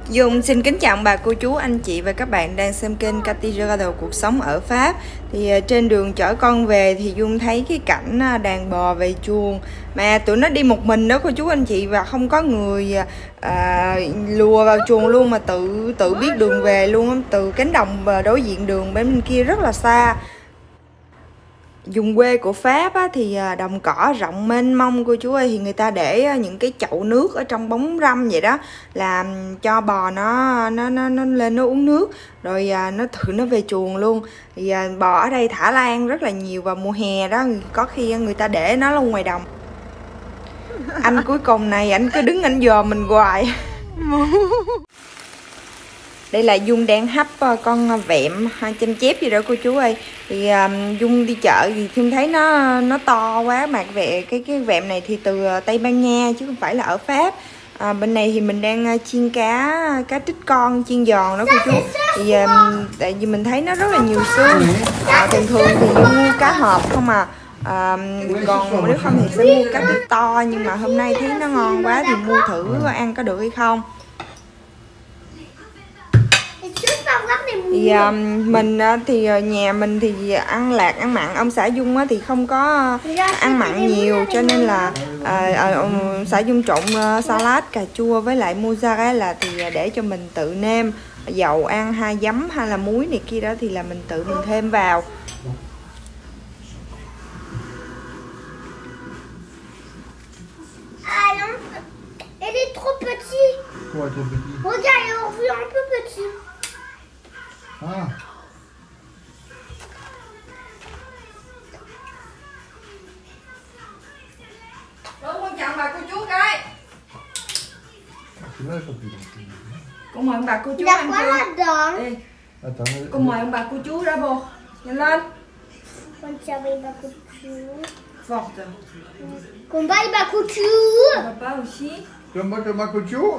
Dung xin kính chào bà cô chú anh chị và các bạn đang xem kênh Cathy Regardel cuộc sống ở Pháp. Thì trên đường chở con về thì Dung thấy cái cảnh đàn bò về chuồng, mà tụi nó đi một mình đó cô chú anh chị, và không có người lùa vào chuồng luôn, mà tự biết đường về luôn, từ cánh đồng đối diện đường bên kia rất là xa. Vùng quê của Pháp á, thì đồng cỏ rộng mênh mông cô chú ơi, thì người ta để những cái chậu nước ở trong bóng râm vậy đó, làm cho bò nó lên nó uống nước, rồi nó về chuồng luôn. Thì bò ở đây thả lan rất là nhiều vào mùa hè đó, có khi người ta để nó luôn ngoài đồng. Anh cuối cùng này anh cứ đứng anh dòm mình hoài. Đây là Dung đang hấp con vẹm chanh chép gì đó cô chú ơi. Thì Dung đi chợ thì Dung thấy nó to quá, mà cái vẹm này thì từ Tây Ban Nha chứ không phải là ở Pháp. Bên này thì mình đang chiên cá trích con chiên giòn đó cô chú. Thì tại vì mình thấy nó rất là nhiều xương. Thường thường thì Dung mua cá hộp không à. Còn nếu không thì sẽ mua cá trích to, nhưng mà hôm nay thấy nó ngon quá thì mua thử ăn có được hay không. Thì mình thì nhà mình thì ăn lạc ăn mặn, ông xã Dung thì không có ăn mặn nhiều, cho nên là ông xã Dung trộn salad cà chua với lại mozzarella thì để cho mình tự nêm dầu ăn, hay giấm hay là muối này kia đó thì là mình tự mình thêm vào. Elle est trop petite. Quoi, trop petit? Regarde, elle est revue un peu petit. Ah. Đúng, con chào bà cô chú cái. Con mời ông bà cô chú ăn chưa? Ê, con mời ông bà cô chú ra bồ. Nhanh lên. Con chào bà cô chú. Vọt rồi. Con bye bà cô chú. Papa aussi. Thomas Couture.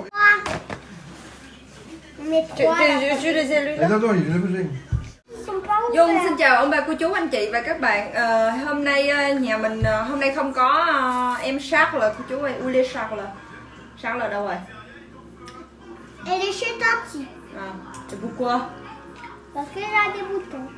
Je les ai lus là. Attends, il vient de bouger. Dung xin chào ông bà cô chú anh chị và các bạn. Hôm nay nhà mình hôm nay không có em Charles cô chú ơi. Où est Charles? Charles đâu rồi? Elle est chez Tati. C'est pourquoi? Parce qu'elle a des boutons.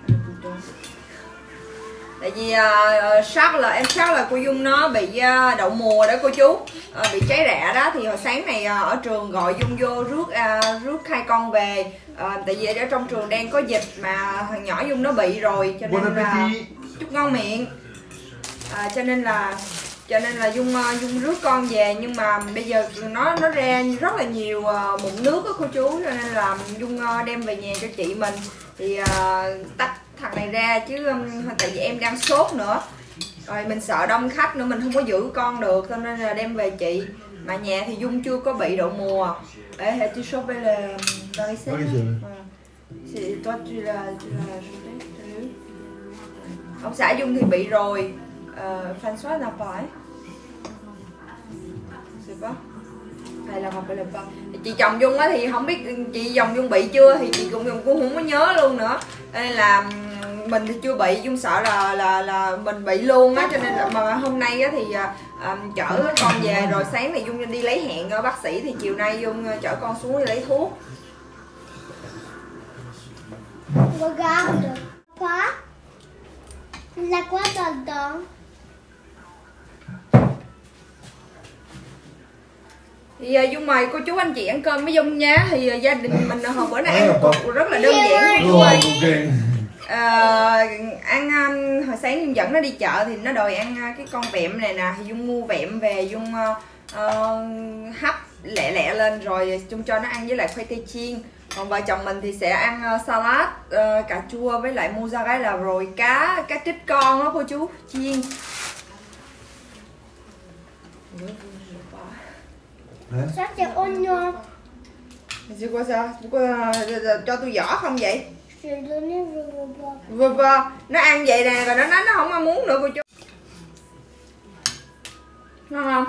Tại vì em Charles cô Dung nó bị đậu mùa đó cô chú, bị cháy rạ đó. Thì hồi sáng này ở trường gọi Dung vô rước hai con về, tại vì ở trong trường đang có dịch mà thằng nhỏ Dung nó bị rồi, cho nên là chúc ngon miệng. Cho nên là Dung rước con về, nhưng mà bây giờ nó ra rất là nhiều mụn nước đó cô chú, cho nên là Dung đem về nhà cho chị mình. Thì tách thằng này ra chứ tại vì em đang sốt nữa, rồi mình sợ đông khách nữa, mình không có giữ con được, cho nên là đem về chị. Mà nhà thì Dung chưa có bị đậu mùa. Ê, tu chauffes le varicelle. Toi tu là ông xã Dung thì bị rồi. François nào phải hay là không phải là chị chồng Dung á thì không biết chị chồng Dung bị chưa, thì chị cũng không có nhớ luôn nữa. Nên là mình thì chưa bị, Dung sợ là mình bị luôn á, cho nên là mà hôm nay á thì chở con về rồi, sáng thì Dung đi lấy hẹn ở bác sĩ, thì chiều nay Dung chở con xuống đi lấy thuốc. Regarde. Papa. Il a quoi dedans? Thì Dung mời cô chú anh chị ăn cơm với Dung nha. Thì gia đình mình hồi bữa nay ăn một cuộc rất là đơn giản cô chú ơi. Hồi sáng Dung dẫn nó đi chợ thì nó đòi ăn cái con vẹm này nè, thì Dung mua vẹm về, Dung hấp lẹ lên rồi Dung cho nó ăn với lại khoai tây chiên. Còn vợ chồng mình thì sẽ ăn salad cà chua với lại mozzarella, rồi cá trích con đó cô chú chiên. Ça c'est oignon. C'est quoi ça? Cho tôi vỏ không vậy? Je vais donner, je veux pas. Vâng, nó ăn vậy nè, rồi nó nói nó không muốn nữa cô chú. Ngon không?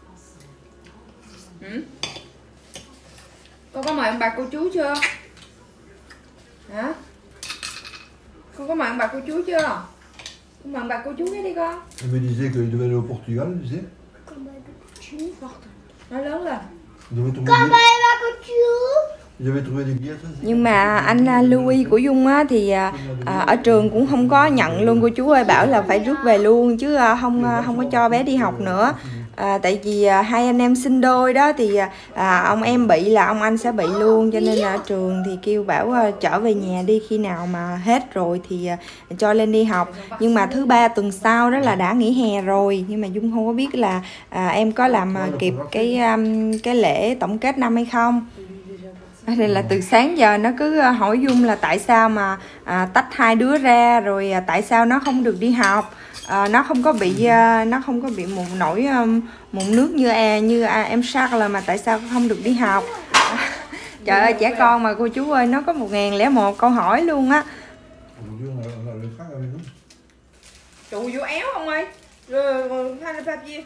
Con có mời ông bà cô chú chưa? Hả? Con có mời ông bà cô chú chưa? Con mời ông bà cô chú cái đi con. Elle me disait qu'il devait aller au Portugal, tu sais. Nói lớn lên. Il devait tomber. Comment elle va que tu? Nhưng mà anh Louis của Dung á, thì ở trường cũng không có nhận luôn cô chú ơi, bảo là phải rút về luôn chứ không có cho bé đi học nữa. Tại vì hai anh em sinh đôi đó thì ông em bị là ông anh sẽ bị luôn, cho nên là ở trường thì kêu bảo trở về nhà đi, khi nào mà hết rồi thì cho lên đi học. Nhưng mà thứ ba tuần sau đó là đã nghỉ hè rồi, nhưng mà Dung không có biết là em có làm kịp cái lễ tổng kết năm hay không. Đây là từ sáng giờ nó cứ hỏi Dung là tại sao mà tách hai đứa ra, rồi tại sao nó không được đi học, nó không có bị một nổi mụn nước như em Charles, mà tại sao không được đi học. Trời ơi, trẻ con mà cô chú ơi, nó có 1001 câu hỏi luôn á. Trụ vô éo không ơi, rồi hai le papier.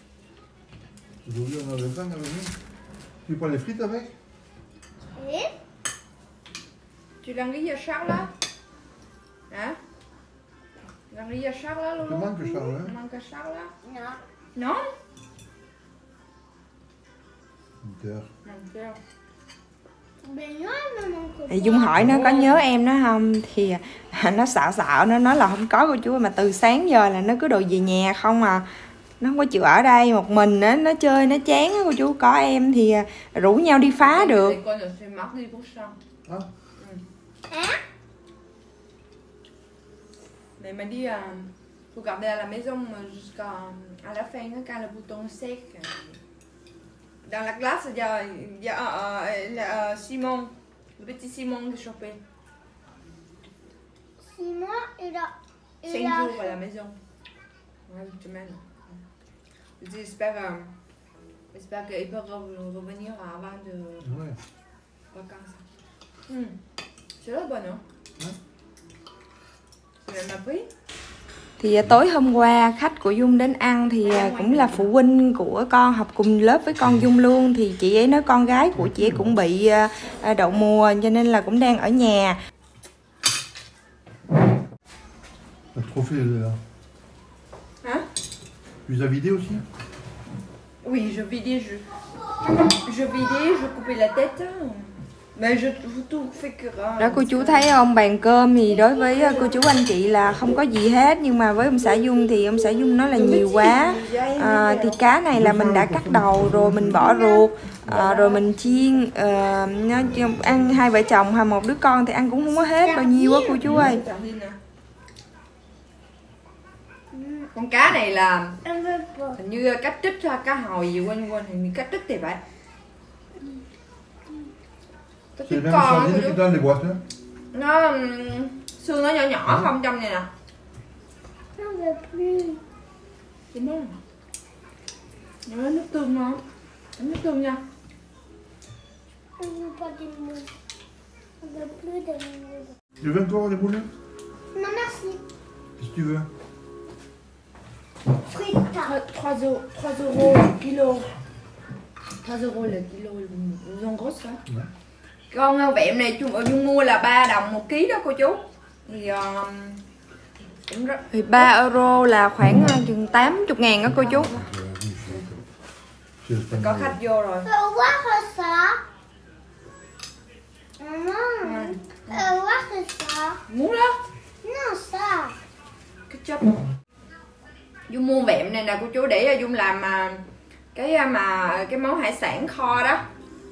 Tu prends les frites avec? Et? Tu l'as grillé à Charles là? Hả? L'as grillé à Charles là, Lolo? Manque Charles, hein? Manque à Charles là? Non. Non? Inter. Ben non, maman. Thì Dung hỏi nó có nhớ em nó không, thì nó sợ nó nói là không có cô chú, mà từ sáng giờ là nó cứ đòi về nhà không à. Nó không có chịu ở đây một mình á, nó chơi nó chán á cô chú, có em thì rủ nhau đi phá được. Mais m'a dit faut garder à la maison jusqu'à la fin quand le bouton sec. Dans la classe il y a Simon, le petit Simon qui chopé. Simon, il a... 5 jours à la maison. Ouais, une semaine. J'espère qu'il peut revenir avant de vacances. C'est rất bonne, hein? C'est même appris. Thì tối hôm qua khách của Dung đến ăn thì cũng là phụ huynh của con, học cùng lớp với con Dung luôn. Thì chị ấy nói con gái của chị ấy cũng bị đậu mùa, cho nên là cũng đang ở nhà. Trop fait là. Hả? Tu les as vidés aussi? Oui, je vidais, je coupais la tête. Mais je tout fait que... Đó cô chú thấy không, bàn cơm thì đối với cô chú anh chị là không có gì hết, nhưng mà với ông xã Dung thì ông xã Dung nói là nhiều quá. Thì cá này là mình đã cắt đầu rồi, mình bỏ ruột, rồi mình chiên, ăn hai vợ chồng hay một đứa con thì ăn cũng không có hết bao nhiêu á cô chú ơi. Con cá này là hình như cách trích ra, cá hồi gì quên hình như cách trích thì phải. C'est même sardine qui dans les boîtes, hein? Nó xương nó nhỏ không trong này nè. J'en veux plus. Đúng không? Nhưng mà nước tương không? Nước tương nha. On ne veut pas des moules. On ne veut plus des moules. Tu veux encore des moules? Non, merci. Qu'est-ce que tu veux? Frites. 3 euros le kilo. 3 euros le kilo, ils ont gros ça. Ouais. Con vẹm này Dung mua là 3 đồng 1 ký đó cô chú. Thì 3 euro là khoảng chừng 80.000 đó cô chú. Có khách vô rồi. Voir ça. Maman, voir ça. Muốn đó. Non, ça. Cái chấp. Dung mua vẹm này nè cô chú, để Dung làm cái món hải sản kho đó.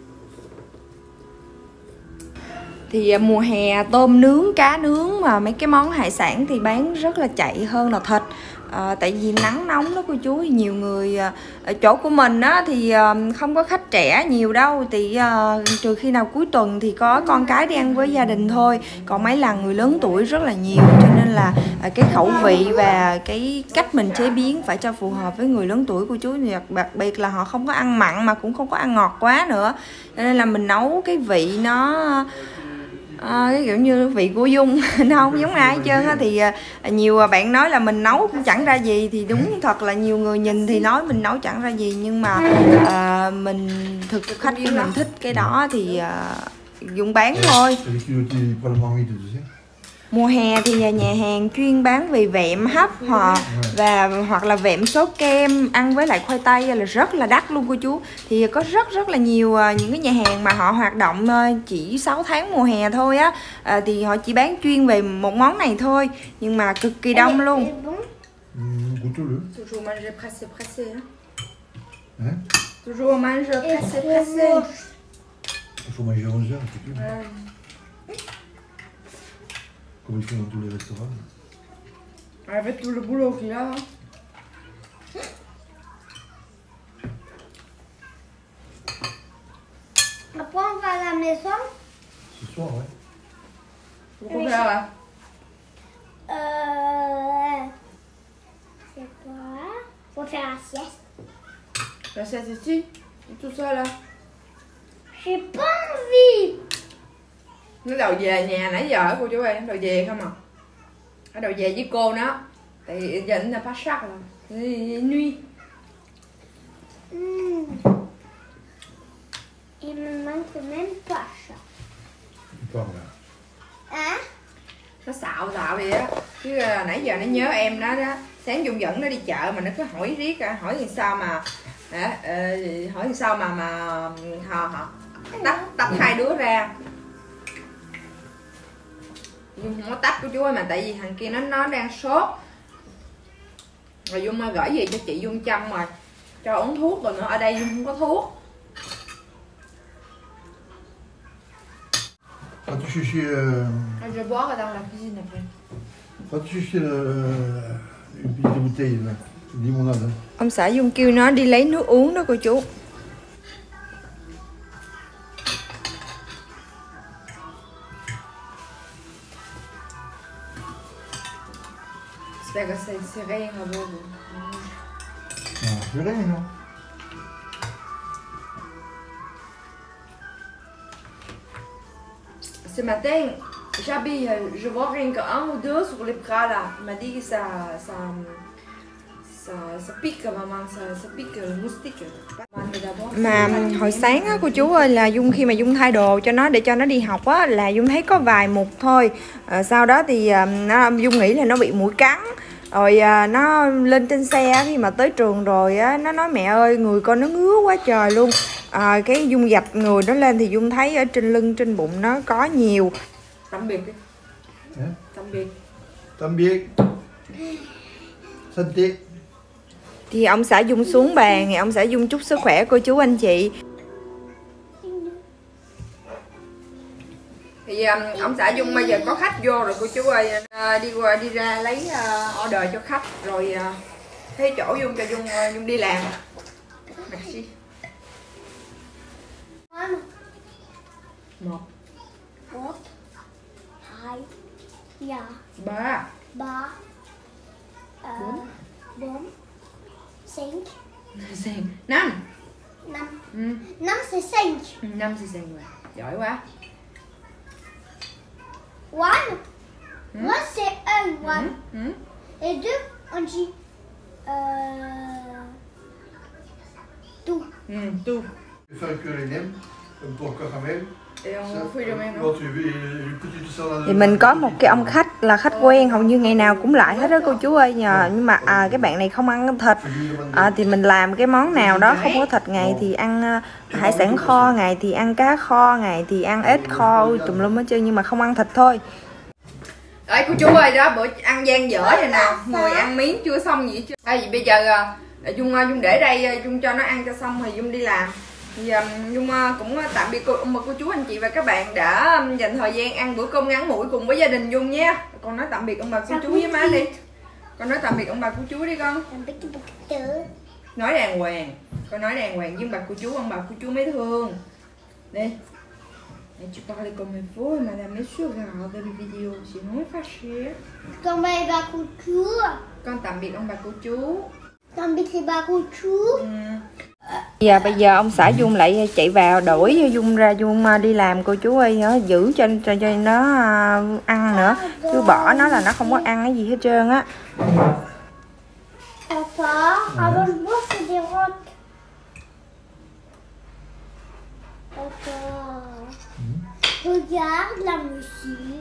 Thì mùa hè tôm nướng, cá nướng mà mấy cái món hải sản thì bán rất là chạy hơn là thịt. Tại vì nắng nóng đó cô chú, thì nhiều người ở chỗ của mình á thì không có khách trẻ nhiều đâu, thì trừ khi nào cuối tuần thì có con cái đi ăn với gia đình thôi, còn mấy lần người lớn tuổi rất là nhiều, cho nên là cái khẩu vị và cái cách mình chế biến phải cho phù hợp với người lớn tuổi cô chú. Đặc biệt là họ không có ăn mặn mà cũng không có ăn ngọt quá nữa, cho nên là mình nấu cái vị nó cái kiểu như vị của Dung nó không giống ai hết trơn á. Thì nhiều bạn nói là mình nấu cũng chẳng ra gì, thì đúng thật là nhiều người nhìn thì nói mình nấu chẳng ra gì, nhưng mà mình thực khách của mình thích cái đó thì Dung bán thôi. Mùa hè thì nhà hàng chuyên bán về vẹm hấp hoặc là vẹm sốt kem ăn với lại khoai tây là rất là đắt luôn cô chú. Thì có rất là nhiều những cái nhà hàng mà họ hoạt động chỉ 6 tháng mùa hè thôi á, thì họ chỉ bán chuyên về một món này thôi, nhưng mà cực kỳ đông luôn. Goûte-le. Toujours manger pressé pressé. Hein? Toujours manger pressé pressé. Il faut manger 11 heures, c'est tout. Comme ils font dans tous les restaurants. Avec tout le boulot qu'il a. Après, on va à la maison. Ce soir, ouais. Pourquoi faire là? C'est quoi? Faut faire la sieste. La sieste ici? Tout ça là? J'ai pas envie. Nó đòi về nhà nãy giờ cô chú ơi, đòi về không à? Nó đòi về với cô nó. Tại giờ nó phát sắc rồi. Nuit. Il me manque même pas ça. Pas là. Hein? Nó xạo vậy á. Chứ nãy giờ nó nhớ em nó đó. Sáng Dung dẫn nó đi chợ mà nó cứ hỏi riết, hỏi làm sao mà hỏi làm sao mà họ tách hai đứa ra. Dung không có tách của chú ơi, mà tại vì thằng kia nó đang sốt. Rồi Dung gửi về cho chị Dung chăm rồi, cho uống thuốc rồi nữa. Ở đây Dung không có thuốc. Quand tu cherchais, Je vais boire dans la cuisine après. quand tu cherchais une petite bouteille là, de limonade. Hein. Ông xã Dung kêu nó đi lấy nước uống đó cô chú. Spero che sei serena proprio. Non, c'est rien, non? Ce matin, j'habille, je vois rien qu'un ou deux sur les bras là. Il m'a dit que ça pique maman, ça pique le moustique. Mà hồi sáng á cô chú ơi, là Dung khi mà Dung thay đồ cho nó để cho nó đi học á, là Dung thấy có vài mụt thôi. Sau đó thì Dung nghĩ là nó bị muỗi cắn. Rồi nó lên trên xe khi mà tới trường rồi á, nó nói mẹ ơi người con nó ngứa quá trời luôn. Cái Dung dạch người nó lên thì Dung thấy ở trên lưng trên bụng nó có nhiều. Tạm biệt đi. Tạm biệt. Tạm biệt. Santé. Thì ông xã Dung xuống bàn thì ông xã Dung chúc sức khỏe cô chú anh chị. Thì ông xã Dung bây giờ có khách vô rồi cô chú ơi, đi ra lấy order cho khách rồi thấy chỗ Dung cho Dung đi làm. Merci. 1 2 3 4 5 5 5 c'est 5. 5 c'est 5 rồi. Giỏi quá. 1 c'est 1 et 2 on dit 2. 2. Faire cuire les nems, un peu caramel. Thì mình có một cái ông khách là khách quen, hầu như ngày nào cũng lại hết đó cô chú ơi. Nhưng mà cái bạn này không ăn thịt, thì mình làm cái món nào đó không có thịt, ngày thì ăn hải sản kho, ngày thì ăn cá kho, ngày thì ăn ếch kho, tùm lum hết trơn, nhưng mà không ăn thịt thôi. Đấy cô chú ơi, đó bữa ăn gian dở vậy nào, người ăn miếng chưa xong gì chưa. Vì bây giờ Dung để đây, Dung cho nó ăn cho xong thì Dung đi làm. Thì Dung cũng tạm biệt cô chú anh chị và các bạn đã dành thời gian ăn bữa cơm ngắn ngủi cùng với gia đình Dung nhé. Con nói tạm biệt ông bà cô chú với má đi. Con nói tạm biệt ông bà cô chú đi con. Nói đàng hoàng. Con nói đàng hoàng với ông bà cô chú, ông bà cô chú mới thương. Đi. Tu parles comme il faut, madame monsieur regarde les vidéos, sinon elle fâchée. Con bye bà cô chú. Con tạm biệt ông bà cô chú. Tạm biệt bà cô chú. Bây giờ ông xã Dung lại chạy vào đổi cho Dung ra, Dung đi làm cô chú ơi, nó giữ cho nó ăn nữa, chứ bỏ nó là nó không có ăn cái gì hết trơn á. Papa, avant de boire c'est des rottes. Papa, regarde la musique.